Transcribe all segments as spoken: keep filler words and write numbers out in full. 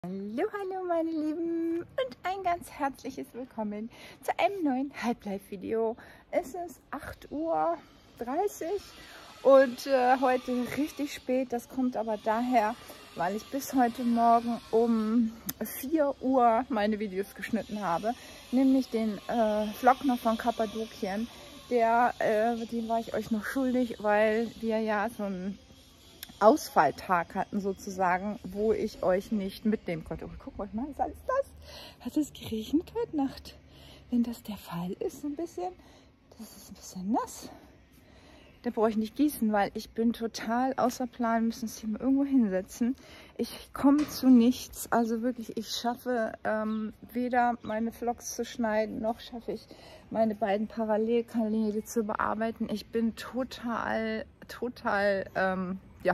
Hallo, hallo meine Lieben und ein ganz herzliches Willkommen zu einem neuen Halblife-Video. Es ist acht Uhr dreißig und äh, heute richtig spät. Das kommt aber daher, weil ich bis heute Morgen um vier Uhr meine Videos geschnitten habe. Nämlich den äh, Vlog noch von Kappadokien. Der, äh, den war ich euch noch schuldig, weil wir ja so ein Ausfalltag hatten sozusagen, wo ich euch nicht mitnehmen konnte. Und guck euch mal, was ist das? Hat es geregnet heute Nacht? Wenn das der Fall ist, ein bisschen, das ist ein bisschen nass. Da brauche ich nicht gießen, weil ich bin total außer Plan. Wir müssen uns hier mal irgendwo hinsetzen. Ich komme zu nichts. Also wirklich, ich schaffe ähm, weder meine Vlogs zu schneiden, noch schaffe ich meine beiden Parallelkanäle zu bearbeiten. Ich bin total, total, ähm, ja,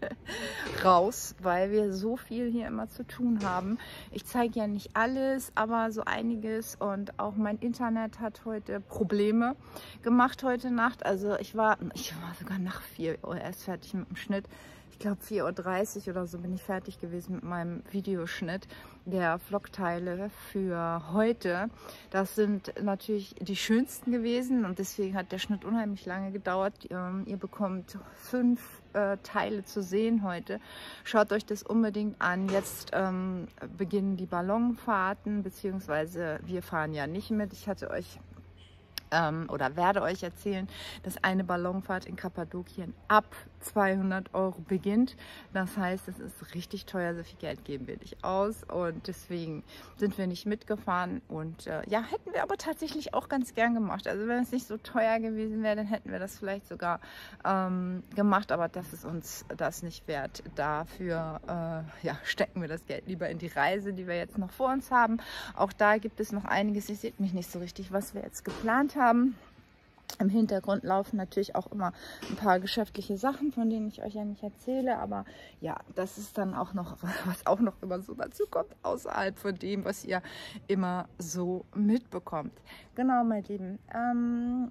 raus, weil wir so viel hier immer zu tun haben. Ich zeige ja nicht alles, aber so einiges, und auch mein Internet hat heute Probleme gemacht heute Nacht. Also ich war, ich war sogar nach vier Uhr erst fertig mit dem Schnitt. Ich glaube vier Uhr dreißig oder so bin ich fertig gewesen mit meinem Videoschnitt der Vlogteile für heute. Das sind natürlich die schönsten gewesen und deswegen hat der Schnitt unheimlich lange gedauert. Ihr bekommt fünf äh, Teile zu sehen heute. Schaut euch das unbedingt an. Jetzt ähm, beginnen die Ballonfahrten, beziehungsweise wir fahren ja nicht mit. Ich hatte euch ähm, oder werde euch erzählen, dass eine Ballonfahrt in Kappadokien ab zweihundert Euro beginnt. Das heißt, es ist richtig teuer, so viel Geld geben wir nicht aus und deswegen sind wir nicht mitgefahren und äh, ja, hätten wir aber tatsächlich auch ganz gern gemacht. Also wenn es nicht so teuer gewesen wäre, dann hätten wir das vielleicht sogar ähm, gemacht, aber das ist uns das nicht wert. Dafür äh, ja, stecken wir das Geld lieber in die Reise, die wir jetzt noch vor uns haben. Auch da gibt es noch einiges, ihr seht mich nicht so richtig, was wir jetzt geplant haben. Im Hintergrund laufen natürlich auch immer ein paar geschäftliche Sachen, von denen ich euch ja nicht erzähle. Aber ja, das ist dann auch noch, was auch noch immer so dazu kommt, außerhalb von dem, was ihr immer so mitbekommt. Genau, meine Lieben. Ähm,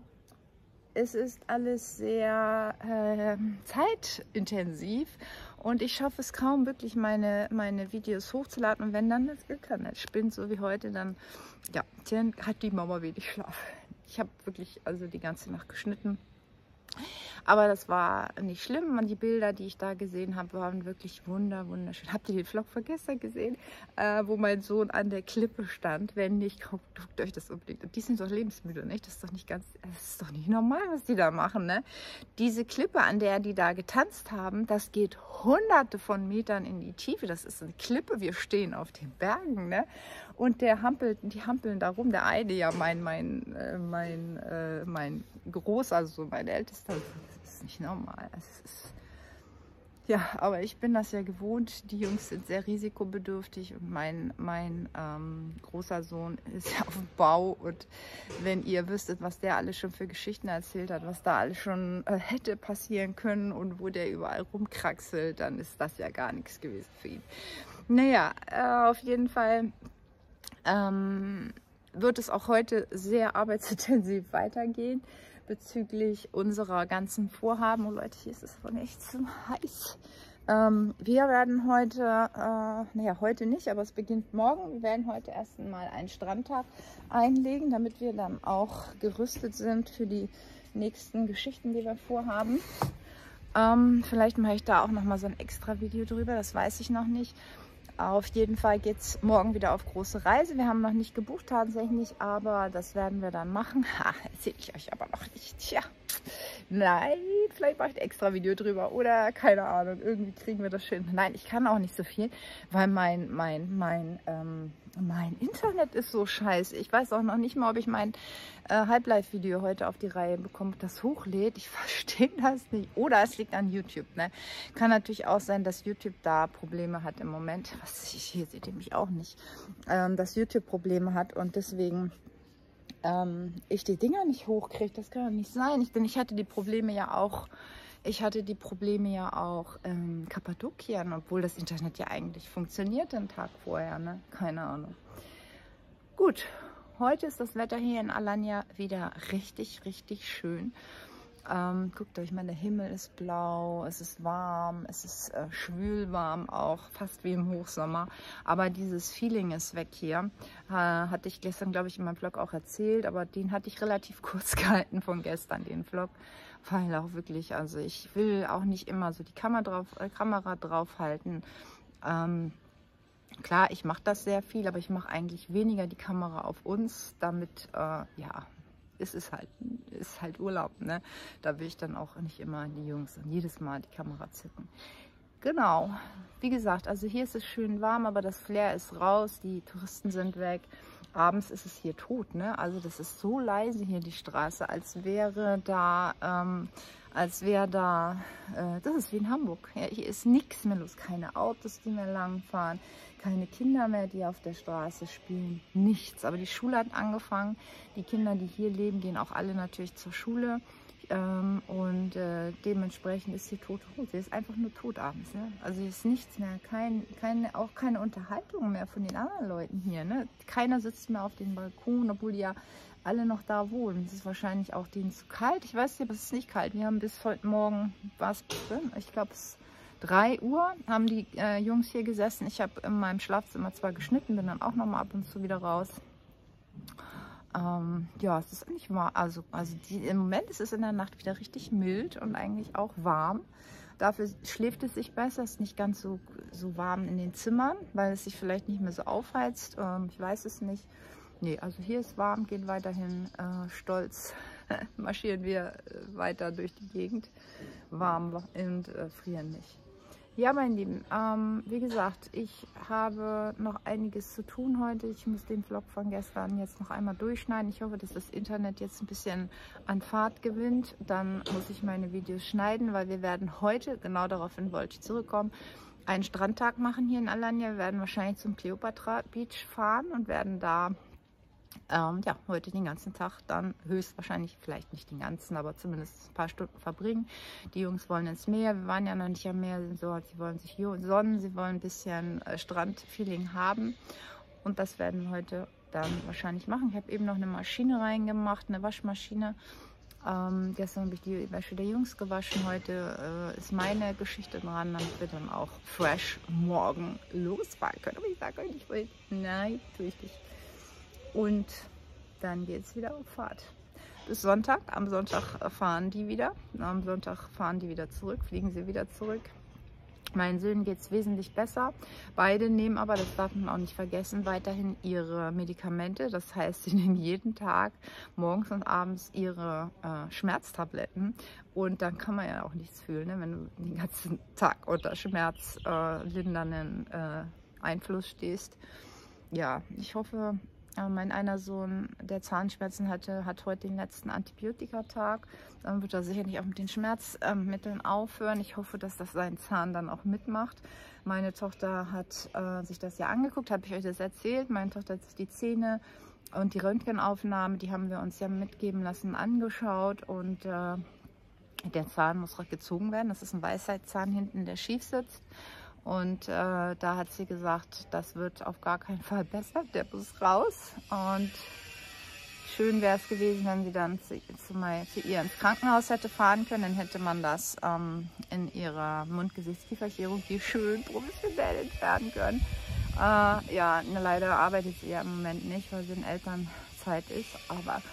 es ist alles sehr äh, zeitintensiv und ich schaffe es kaum wirklich, meine, meine Videos hochzuladen. Und wenn dann das Internet spinnt, so wie heute, dann, ja, dann hat die Mama wenig Schlaf. Ich habe wirklich also die ganze Nacht geschnitten, aber das war nicht schlimm. Und die Bilder, die ich da gesehen habe, waren wirklich wunder, wunderschön. Habt ihr den Vlog von gestern gesehen, äh, wo mein Sohn an der Klippe stand? Wenn nicht, guckt, guckt euch das unbedingt. Und die sind doch lebensmüde, nicht? Das ist doch nicht ganz, das ist doch nicht normal, was die da machen, ne? Diese Klippe, an der die da getanzt haben, das geht hunderte von Metern in die Tiefe. Das ist eine Klippe. Wir stehen auf den Bergen, ne? Und der hampelt, die hampeln da rum. Der eine, ja, mein, mein, äh, mein, äh, mein Groß, also mein Ältester, das ist nicht normal. Es ist, ja, aber ich bin das ja gewohnt. Die Jungs sind sehr risikobedürftig und mein, mein ähm, großer Sohn ist ja auf dem Bau. Und wenn ihr wüsstet, was der alles schon für Geschichten erzählt hat, was da alles schon äh, hätte passieren können und wo der überall rumkraxelt, dann ist das ja gar nichts gewesen für ihn. Naja, äh, auf jeden Fall ähm, wird es auch heute sehr arbeitsintensiv weitergehen bezüglich unserer ganzen Vorhaben. Oh Leute, hier ist es von echt zu heiß. Ähm, wir werden heute, äh, naja, heute nicht, aber es beginnt morgen. Wir werden heute erst einmal einen Strandtag einlegen, damit wir dann auch gerüstet sind für die nächsten Geschichten, die wir vorhaben. Ähm, vielleicht mache ich da auch noch mal so ein extra Video drüber, das weiß ich noch nicht. Auf jeden Fall geht es morgen wieder auf große Reise. Wir haben noch nicht gebucht tatsächlich, aber das werden wir dann machen. Ha, erzähle ich euch aber noch nicht. Tja, nein, vielleicht mache ich ein extra Video drüber oder keine Ahnung. Irgendwie kriegen wir das hin. Nein, ich kann auch nicht so viel, weil mein, mein, mein, ähm, mein Internet ist so scheiße. Ich weiß auch noch nicht mal, ob ich mein äh, Halblife-Video heute auf die Reihe bekomme, das hochlädt. Ich verstehe das nicht. Oder es liegt an YouTube. Ne? Kann natürlich auch sein, dass YouTube da Probleme hat im Moment. Was ich, hier seht ihr mich auch nicht. Ähm, dass YouTube Probleme hat und deswegen ähm, ich die Dinger nicht hochkriege. Das kann doch nicht sein. Ich, denn ich hatte die Probleme ja auch. Ich hatte die Probleme ja auch in Kappadokien, obwohl das Internet ja eigentlich funktioniert den Tag vorher, ne? Keine Ahnung. Gut, heute ist das Wetter hier in Alanya wieder richtig, richtig schön. Ähm, guckt euch mal, der Himmel ist blau, es ist warm, es ist äh, schwül warm auch, fast wie im Hochsommer. Aber dieses Feeling ist weg hier. Äh, hatte ich gestern, glaube ich, in meinem Vlog auch erzählt, aber den hatte ich relativ kurz gehalten von gestern, den Vlog. Weil auch wirklich, also ich will auch nicht immer so die Kamera drauf, äh, Kamera drauf halten. Ähm, klar, ich mache das sehr viel, aber ich mache eigentlich weniger die Kamera auf uns, damit, äh, ja, es ist halt, ist halt Urlaub, ne? Da will ich dann auch nicht immer die Jungs und jedes Mal die Kamera zücken. Genau, wie gesagt, also hier ist es schön warm, aber das Flair ist raus, die Touristen sind weg. Abends ist es hier tot, ne? Also das ist so leise hier, die Straße, als wäre da, ähm, als wäre da, äh, das ist wie in Hamburg. Ja, hier ist nichts mehr los, keine Autos, die mehr langfahren, keine Kinder mehr, die auf der Straße spielen, nichts. Aber die Schule hat angefangen, die Kinder, die hier leben, gehen auch alle natürlich zur Schule. Ähm, und äh, dementsprechend ist hier tote Hose. Hier ist einfach nur tot abends. Ne? Also hier ist nichts mehr, kein, keine, auch keine Unterhaltung mehr von den anderen Leuten hier. Ne? Keiner sitzt mehr auf dem Balkon, obwohl die ja alle noch da wohnen. Es ist wahrscheinlich auch denen zu kalt. Ich weiß nicht, aber es ist nicht kalt. Wir haben bis heute Morgen, was drin? Ich glaube, es ist drei Uhr, haben die äh, Jungs hier gesessen. Ich habe in meinem Schlafzimmer zwar geschnitten, bin dann auch noch mal ab und zu wieder raus. Ähm, ja, es ist eigentlich warm. Also, also die, im Moment ist es in der Nacht wieder richtig mild und eigentlich auch warm. Dafür schläft es sich besser. Es ist nicht ganz so, so warm in den Zimmern, weil es sich vielleicht nicht mehr so aufheizt. Ähm, ich weiß es nicht. Nee, also hier ist warm, gehen weiterhin äh, stolz, marschieren wir äh, weiter durch die Gegend. Warm und äh, frieren nicht. Ja, meine Lieben, ähm, wie gesagt, ich habe noch einiges zu tun heute. Ich muss den Vlog von gestern jetzt noch einmal durchschneiden. Ich hoffe, dass das Internet jetzt ein bisschen an Fahrt gewinnt. Dann muss ich meine Videos schneiden, weil wir werden heute, genau daraufhin wollte ich zurückkommen, einen Strandtag machen hier in Alanya. Wir werden wahrscheinlich zum Cleopatra Beach fahren und werden da Ähm, ja, heute den ganzen Tag dann höchstwahrscheinlich, vielleicht nicht den ganzen, aber zumindest ein paar Stunden verbringen. Die Jungs wollen ins Meer, wir waren ja noch nicht am Meer, sind so, sie wollen sich hier sonnen, sie wollen ein bisschen äh, Strandfeeling haben und das werden wir heute dann wahrscheinlich machen. Ich habe eben noch eine Maschine reingemacht, eine Waschmaschine. Ähm, gestern habe ich die Wäsche der Jungs gewaschen, heute äh, ist meine Geschichte dran, damit wir dann auch fresh morgen losfahren können. Aber ich sage euch nicht, wohin. Nein, tue ich nicht. Und dann geht es wieder auf Fahrt. Bis Sonntag. Am Sonntag fahren die wieder. Am Sonntag fahren die wieder zurück, fliegen sie wieder zurück. Meinen Söhnen geht es wesentlich besser. Beide nehmen aber, das darf man auch nicht vergessen, weiterhin ihre Medikamente. Das heißt, sie nehmen jeden Tag morgens und abends ihre äh, Schmerztabletten. Und dann kann man ja auch nichts fühlen, ne? Wenn du den ganzen Tag unter schmerzlindernden äh, Einfluss stehst. Ja, ich hoffe, mein einer Sohn, der Zahnschmerzen hatte, hat heute den letzten Antibiotikatag. Dann wird er sicherlich auch mit den Schmerzmitteln aufhören. Ich hoffe, dass das sein Zahn dann auch mitmacht. Meine Tochter hat äh, sich das ja angeguckt, habe ich euch das erzählt. Meine Tochter hat sich die Zähne und die Röntgenaufnahme, die haben wir uns ja mitgeben lassen, angeschaut. Und äh, der Zahn muss gezogen werden. Das ist ein Weisheitszahn hinten, der schief sitzt. Und äh, da hat sie gesagt, das wird auf gar keinen Fall besser, der muss raus. Und schön wäre es gewesen, wenn sie dann zu, zu, mal, zu ihr ins Krankenhaus hätte fahren können. Dann hätte man das ähm, in ihrer Mund-Gesichts-Kiefer-Chirurgie schön professionell entfernen können. Äh, ja, ne, leider arbeitet sie ja im Moment nicht, weil sie in Elternzeit ist. Aber,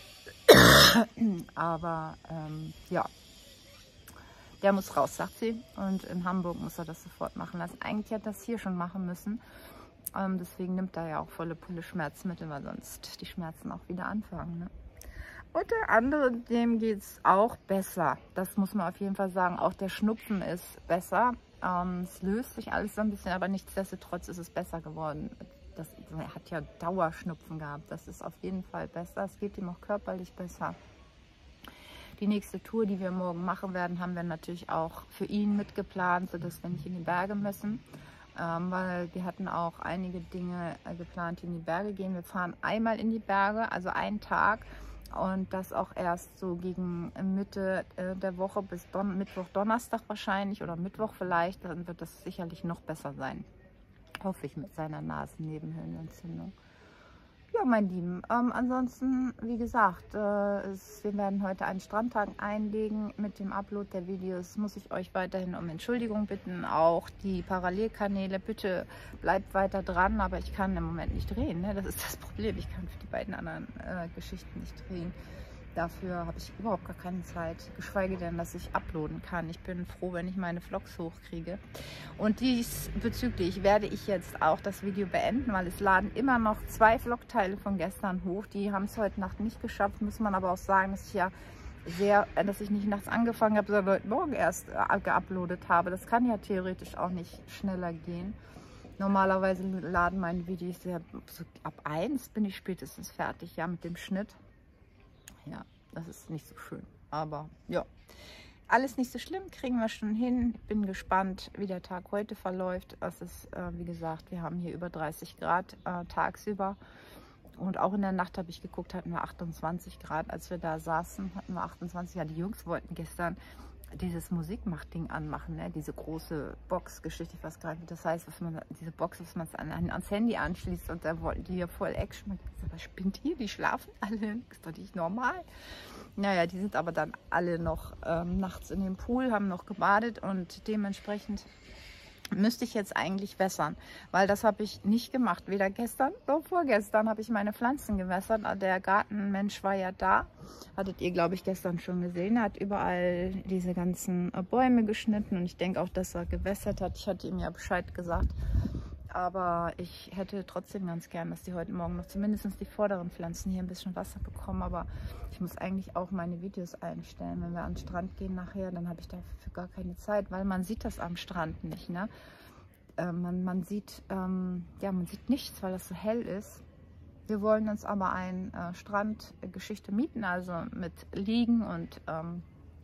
aber ähm, ja. Der muss raus, sagt sie. Und in Hamburg muss er das sofort machen lassen. Eigentlich hätte er das hier schon machen müssen. Ähm, deswegen nimmt er ja auch volle Pulle Schmerzmittel, weil sonst die Schmerzen auch wieder anfangen. Ne? Und der andere, dem geht es auch besser. Das muss man auf jeden Fall sagen. Auch der Schnupfen ist besser. Ähm, es löst sich alles so ein bisschen, aber nichtsdestotrotz ist es besser geworden. Das, er hat ja Dauerschnupfen gehabt. Das ist auf jeden Fall besser. Es geht ihm auch körperlich besser. Die nächste Tour, die wir morgen machen werden, haben wir natürlich auch für ihn mitgeplant, sodass wir nicht in die Berge müssen. Ähm, weil wir hatten auch einige Dinge äh, geplant, die in die Berge gehen. Wir fahren einmal in die Berge, also einen Tag. Und das auch erst so gegen Mitte äh, der Woche bis Don Mittwoch, Donnerstag wahrscheinlich oder Mittwoch vielleicht. Dann wird das sicherlich noch besser sein. Hoffe ich mit seiner Nasennebenhöhlenentzündung. ja, mein Lieben, ähm, ansonsten, wie gesagt, äh, es, wir werden heute einen Strandtag einlegen. Mit dem Upload der Videos muss ich euch weiterhin um Entschuldigung bitten. Auch die Parallelkanäle, bitte bleibt weiter dran, aber ich kann im Moment nicht drehen. Ne? Das ist das Problem, ich kann für die beiden anderen äh, Geschichten nicht drehen. Dafür habe ich überhaupt gar keine Zeit, geschweige denn, dass ich uploaden kann. Ich bin froh, wenn ich meine Vlogs hochkriege. Und diesbezüglich werde ich jetzt auch das Video beenden, weil es laden immer noch zwei Vlogteile von gestern hoch. Die haben es heute Nacht nicht geschafft, muss man aber auch sagen, dass ich ja sehr, dass ich nicht nachts angefangen habe, sondern heute Morgen erst äh, geuploadet habe. Das kann ja theoretisch auch nicht schneller gehen. Normalerweise laden meine Videos ja so ab eins bin ich spätestens fertig, ja, mit dem Schnitt. Ja, das ist nicht so schön, aber ja, alles nicht so schlimm, kriegen wir schon hin. Ich bin gespannt, wie der Tag heute verläuft. Es ist, äh, wie gesagt, wir haben hier über dreißig Grad äh, tagsüber und auch in der Nacht habe ich geguckt, hatten wir achtundzwanzig Grad. Als wir da saßen, hatten wir achtundzwanzig. Ja, die Jungs wollten gestern dieses Musikmach-Ding anmachen, ne? Diese große Box-Geschichte, ich weiß gar nicht, wie das heißt, was man, diese Box, was man an, ans Handy anschließt, und da wollten die hier voll Action. Was spinnt ihr? Die schlafen alle, ist doch nicht normal. Naja, die sind aber dann alle noch ähm, nachts in dem Pool, haben noch gebadet und dementsprechend müsste ich jetzt eigentlich wässern, weil das habe ich nicht gemacht. Weder gestern noch vorgestern habe ich meine Pflanzen gewässert. Der Gartenmensch war ja da. Hattet ihr, glaube ich, gestern schon gesehen. Er hat überall diese ganzen Bäume geschnitten und ich denke auch, dass er gewässert hat. Ich hatte ihm ja Bescheid gesagt. Aber ich hätte trotzdem ganz gern, dass die heute Morgen noch zumindest die vorderen Pflanzen hier ein bisschen Wasser bekommen. Aber ich muss eigentlich auch meine Videos einstellen. Wenn wir an den Strand gehen nachher, dann habe ich dafür gar keine Zeit, weil man sieht das am Strand nicht. Ne? Äh, man, man, sieht, ähm, ja, man sieht nichts, weil das so hell ist. Wir wollen uns aber eine äh, Strandgeschichte mieten, also mit Liegen und ähm,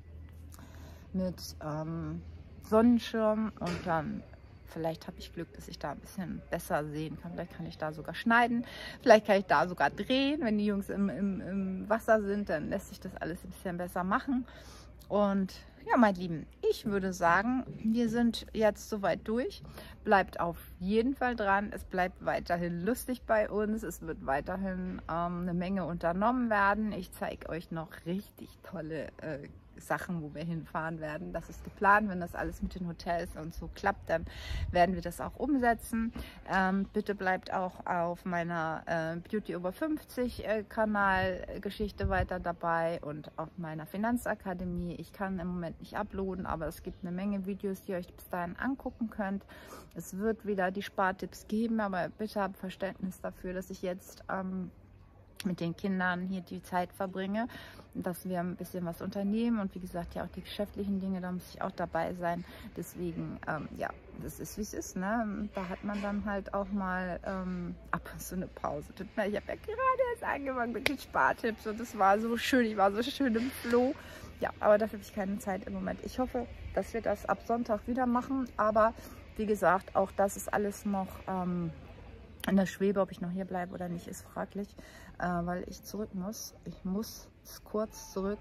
mit ähm, Sonnenschirm, und dann vielleicht habe ich Glück, dass ich da ein bisschen besser sehen kann. Vielleicht kann ich da sogar schneiden. Vielleicht kann ich da sogar drehen. Wenn die Jungs im, im, im Wasser sind, dann lässt sich das alles ein bisschen besser machen. Und ja, mein Lieben, ich würde sagen, wir sind jetzt soweit durch. Bleibt auf jeden Fall dran. Es bleibt weiterhin lustig bei uns. Es wird weiterhin ähm, eine Menge unternommen werden. Ich zeige euch noch richtig tolle äh, Sachen, wo wir hinfahren werden. Das ist geplant. Wenn das alles mit den Hotels und so klappt, dann werden wir das auch umsetzen. Ähm, bitte bleibt auch auf meiner äh, Beauty Over fünfzig äh, Kanal Geschichte weiter dabei und auf meiner Finanzakademie. Ich kann im Moment nicht uploaden, aber es gibt eine Menge Videos, die ihr euch bis dahin angucken könnt. Es wird wieder die Spartipps geben, aber bitte habt Verständnis dafür, dass ich jetzt ähm, mit den Kindern hier die Zeit verbringe, dass wir ein bisschen was unternehmen, und wie gesagt, ja auch die geschäftlichen Dinge, da muss ich auch dabei sein. Deswegen, ähm, ja, das ist, wie es ist, ne? Da hat man dann halt auch mal ähm, ab und zu eine Pause. Ich habe ja gerade erst angefangen mit den Spartipps und es war so schön, ich war so schön im Flow. Ja, aber dafür habe ich keine Zeit im Moment. Ich hoffe, dass wir das ab Sonntag wieder machen, aber wie gesagt, auch das ist alles noch ähm, in der Schwebe. Ob ich noch hier bleibe oder nicht, ist fraglich, äh, weil ich zurück muss. Ich muss kurz zurück,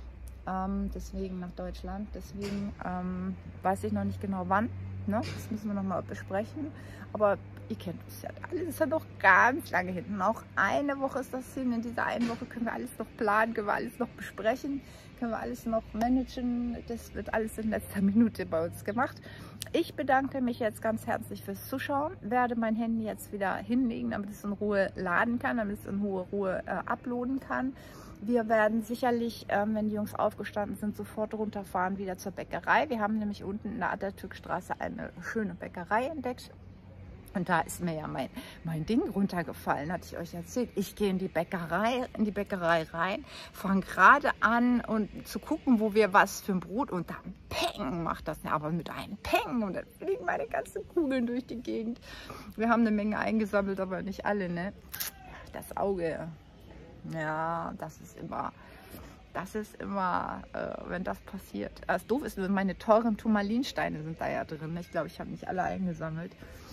ähm, deswegen nach Deutschland. Deswegen ähm, weiß ich noch nicht genau wann. Ne? Das müssen wir noch mal besprechen. Aber ihr kennt es ja. Alles ist ja noch ganz lange hinten. Auch eine Woche ist das hin. In dieser einen Woche können wir alles noch planen, können wir alles noch besprechen, können wir alles noch managen. Das wird alles in letzter Minute bei uns gemacht. Ich bedanke mich jetzt ganz herzlich fürs Zuschauen. Werde mein Handy jetzt wieder hinlegen, damit es in Ruhe laden kann, damit es in hohe Ruhe äh, uploaden kann. Wir werden sicherlich, ähm, wenn die Jungs aufgestanden sind, sofort runterfahren wieder zur Bäckerei. Wir haben nämlich unten in der Atatürkstraße eine schöne Bäckerei entdeckt. Und da ist mir ja mein, mein Ding runtergefallen, hatte ich euch erzählt. Ich gehe in die Bäckerei, in die Bäckerei rein, fange gerade an und zu gucken, wo wir was für ein Brot, und dann Peng macht das, aber mit einem Peng, und dann fliegen meine ganzen Kugeln durch die Gegend. Wir haben eine Menge eingesammelt, aber nicht alle, ne? Das Auge, ja, das ist immer... Das ist immer, äh, wenn das passiert. Das doof ist, meine teuren Turmalinsteine sind da ja drin. Ich glaube, ich habe nicht alle eingesammelt.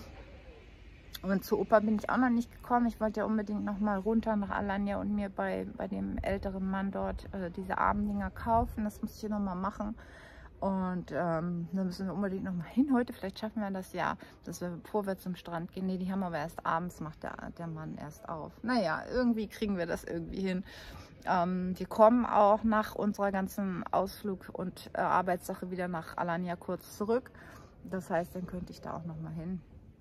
Und zu Opa bin ich auch noch nicht gekommen. Ich wollte ja unbedingt noch mal runter nach Alanya und mir bei, bei dem älteren Mann dort äh, diese Armdinger kaufen. Das muss ich noch mal machen. Und ähm, da müssen wir unbedingt noch mal hin heute. Vielleicht schaffen wir das ja, dass wir bevor wir zum Strand gehen. Nee, die haben aber erst abends, macht der, der Mann erst auf. Naja, irgendwie kriegen wir das irgendwie hin. Ähm, wir kommen auch nach unserer ganzen Ausflug- und äh, Arbeitssache wieder nach Alanya kurz zurück. Das heißt, dann könnte ich da auch noch mal hin.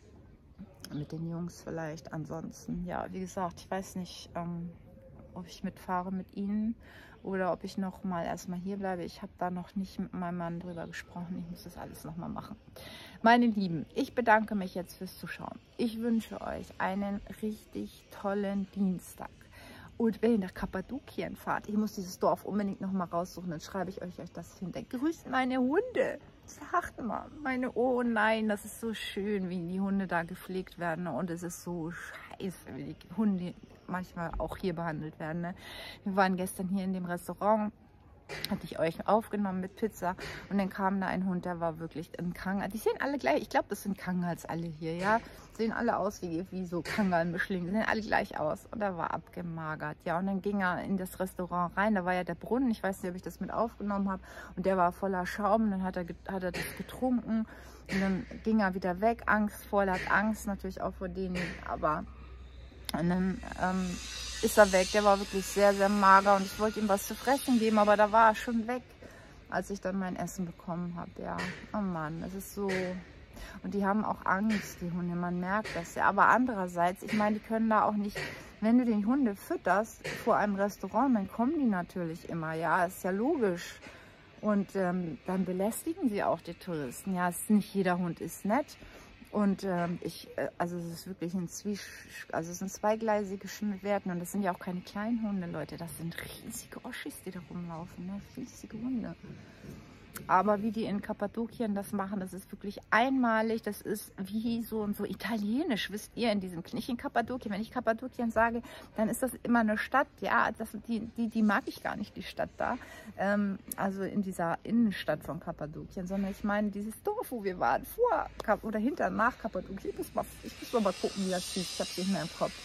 Mit den Jungs vielleicht. Ansonsten, ja, wie gesagt, ich weiß nicht, ähm, ob ich mitfahre mit ihnen oder ob ich noch mal erstmal hier bleibe. Ich habe da noch nicht mit meinem Mann drüber gesprochen. Ich muss das alles noch mal machen. Meine Lieben, ich bedanke mich jetzt fürs Zuschauen. Ich wünsche euch einen richtig tollen Dienstag. Und wenn ihr nach Kappadokien fahrt, ich muss dieses Dorf unbedingt noch mal raussuchen, dann schreibe ich euch, euch das hinter. Grüßt meine Hunde. Sagt mal, meine, oh nein, das ist so schön, wie die Hunde da gepflegt werden. Und es ist so scheiße, wie die Hunde manchmal auch hier behandelt werden. Ne? Wir waren gestern hier in dem Restaurant, hatte ich euch aufgenommen mit Pizza und dann kam da ein Hund, der war wirklich ein Kangal. Die sehen alle gleich, ich glaube, das sind Kangals alle hier, ja. Sehen alle aus wie, wie so Kangal-Mischlinge, sehen alle gleich aus. Und er war abgemagert, ja. Und dann ging er in das Restaurant rein, da war ja der Brunnen, ich weiß nicht, ob ich das mit aufgenommen habe. Und der war voller Schaum, dann hat er, hat er das getrunken und dann ging er wieder weg, angstvoll, hat Angst natürlich auch vor denen, aber... Und dann ähm, ist er weg. Der war wirklich sehr, sehr mager und ich wollte ihm was zu fressen geben, aber da war er schon weg, als ich dann mein Essen bekommen habe. Ja, oh Mann, das ist so. Und die haben auch Angst, die Hunde, man merkt das ja. Aber andererseits, ich meine, die können da auch nicht, wenn du den Hunde fütterst vor einem Restaurant, dann kommen die natürlich immer. Ja, ist ja logisch. Und ähm, dann belästigen sie auch die Touristen. Ja, es ist nicht jeder Hund ist nett. Und ähm, ich, äh, also es ist wirklich ein Zwisch, also es sind zweigleisige Schwerten und das sind ja auch keine kleinen Hunde, Leute, das sind riesige Oschis, die da rumlaufen, ne? Riesige Hunde. Aber wie die in Kappadokien das machen, das ist wirklich einmalig, das ist wie so und so italienisch, wisst ihr, in diesem, nicht in Kappadokien, wenn ich Kappadokien sage, dann ist das immer eine Stadt, ja, das, die, die, die mag ich gar nicht, die Stadt da, ähm, also in dieser Innenstadt von Kappadokien, sondern ich meine dieses Dorf, wo wir waren, vor oder hinter, nach Kappadokien, ich muss mal, ich muss mal gucken, wie das hieß, ich habe es nicht mehr im Kopf.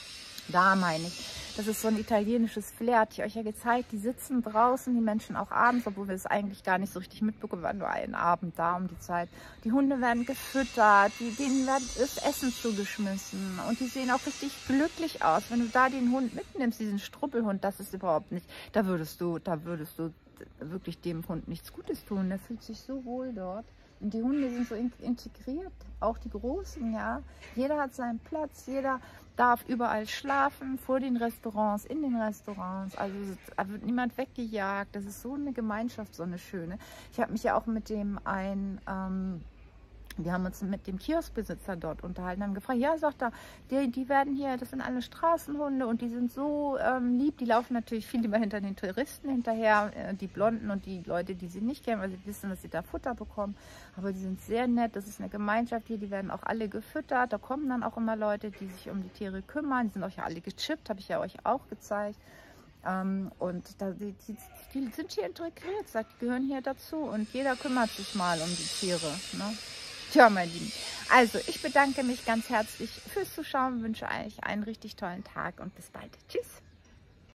Da meine ich, das ist so ein italienisches Flair, hatte ich euch ja gezeigt, die sitzen draußen, die Menschen auch abends, obwohl wir es eigentlich gar nicht so richtig mitbekommen, wir waren nur einen Abend da um die Zeit. Die Hunde werden gefüttert, die, denen wird das Essen zugeschmissen und die sehen auch richtig glücklich aus. Wenn du da den Hund mitnimmst, diesen Struppelhund, das ist überhaupt nicht, da würdest du, da würdest du wirklich dem Hund nichts Gutes tun, der fühlt sich so wohl dort. Und die Hunde sind so integriert, auch die Großen, ja. Jeder hat seinen Platz, jeder darf überall schlafen, vor den Restaurants, in den Restaurants. Also da wird niemand weggejagt. Das ist so eine Gemeinschaft, so eine schöne. Ich habe mich ja auch mit dem ein... Ähm, wir haben uns mit dem Kioskbesitzer dort unterhalten, haben gefragt, ja, sagt er, die, die werden hier, das sind alle Straßenhunde und die sind so ähm, lieb, die laufen natürlich viel lieber hinter den Touristen hinterher, äh, die Blonden und die Leute, die sie nicht kennen, weil sie wissen, dass sie da Futter bekommen, aber die sind sehr nett, das ist eine Gemeinschaft hier, die werden auch alle gefüttert, da kommen dann auch immer Leute, die sich um die Tiere kümmern, die sind auch ja alle gechippt, habe ich ja euch auch gezeigt. Ähm, und da, die, die, die sind hier integriert, sagt, die gehören hier dazu und jeder kümmert sich mal um die Tiere, ne? Tja, meine Lieben, also ich bedanke mich ganz herzlich fürs Zuschauen, wünsche euch einen richtig tollen Tag und bis bald. Tschüss!